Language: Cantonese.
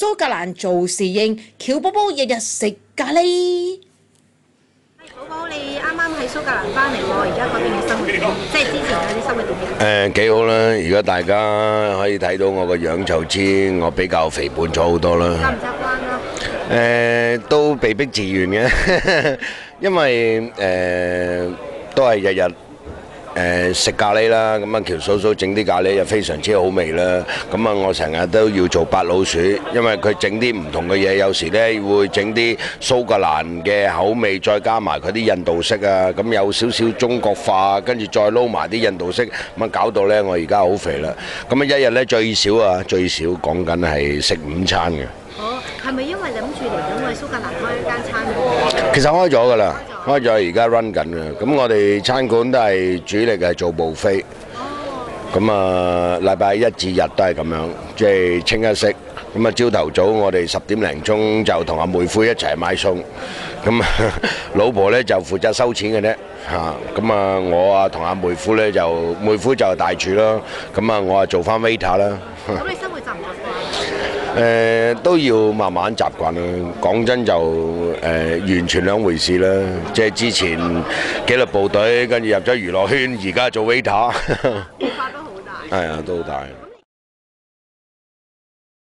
蘇格蘭做侍應，喬寶寶日日食咖喱。 寶寶，你啱啱喺蘇格蘭翻嚟喎，而家嗰邊嘅生活點？即係之前嗰啲生活點樣？ 幾好啦！而家大家可以睇到我個樣就知我比較肥胖咗好多啦。 習唔習慣啊？ 都被逼自願嘅，因為都係日日食咖喱啦。咁啊，喬嫂嫂整啲咖喱又非常之好味啦。咁啊，我成日都要做白老鼠，因為佢整啲唔同嘅嘢，有時呢會整啲蘇格蘭嘅口味，再加埋佢啲印度式啊，咁有少少中國化，跟住再撈埋啲印度式，咁啊搞到呢我而家好肥啦。咁啊，一日呢最少講緊係食5餐嘅。 哦，係咪因為諗住嚟緊我哋蘇格蘭開一間餐館？ 其實開咗㗎啦，開咗而家 run 緊啊。咁我哋餐館都係主力係做buffet。咁啊，禮拜1至日都係咁樣，即係清一色。咁啊，朝頭早我哋10點零鐘就同阿妹夫一齊買餸。咁老婆呢就負責收錢嘅啫嚇。咁啊，我啊同阿妹夫呢就妹夫就係大廚咯。咁啊，我啊做翻 waiter 啦。 咁你生活習唔習慣？ 都要慢慢習慣啦。講真就完全兩回事啦。即係之前紀律部隊，跟住入咗娛樂圈，而家做 waiter。 變化都好大。 係啊，都好大。